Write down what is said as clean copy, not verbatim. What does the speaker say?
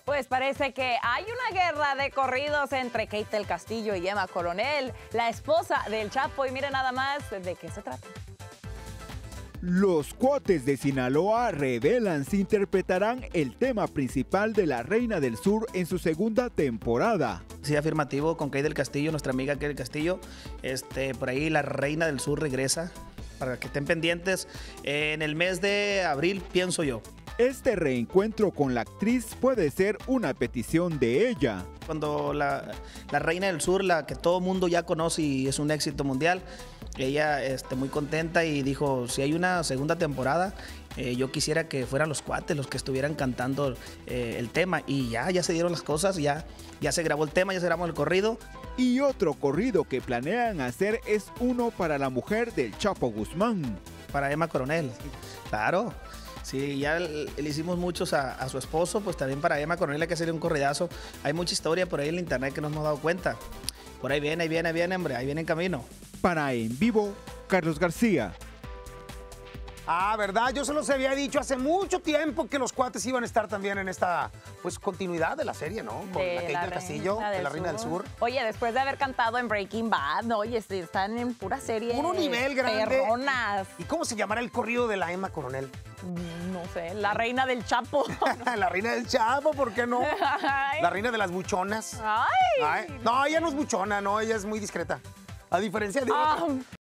Pues parece que hay una guerra de corridos entre Kate del Castillo y Emma Coronel, la esposa del Chapo, y mire nada más de qué se trata. Los Cuates de Sinaloa revelan si interpretarán el tema principal de La Reina del Sur en su segunda temporada. Sí, afirmativo, con Kate del Castillo, nuestra amiga Kate del Castillo. Por ahí La Reina del Sur regresa, para que estén pendientes en el mes de abril, pienso yo. Este reencuentro con la actriz puede ser una petición de ella. Cuando la Reina del Sur, la que todo mundo ya conoce y es un éxito mundial, ella muy contenta y dijo, si hay una segunda temporada, yo quisiera que fueran los Cuates los que estuvieran cantando el tema. Y ya se dieron las cosas, ya se grabó el tema, ya se grabó el corrido. Y otro corrido que planean hacer es uno para la mujer del Chapo Guzmán. Para Emma Coronel, claro. Sí, ya le hicimos muchos a su esposo, pues también para Emma Coronel hay que hacerle un corridazo. Hay mucha historia por ahí en la internet que no nos hemos dado cuenta. Por ahí viene, hombre, ahí viene en camino. Para En Vivo, Carlos García. Ah, ¿verdad? Yo se los había dicho hace mucho tiempo que los Cuates iban a estar también en esta continuidad de la serie, ¿no? Con la Kate del Castillo, de la Reina del Sur. Oye, después de haber cantado en Breaking Bad, oye, están en pura serie. Un nivel grande. Perronas. ¿Y cómo se llamará el corrido de la Emma Coronel? No sé, la Reina del Chapo. La Reina del Chapo, ¿por qué no? La Reina de las Buchonas. Ay. No, ella no es buchona, no, ella es muy discreta. A diferencia de...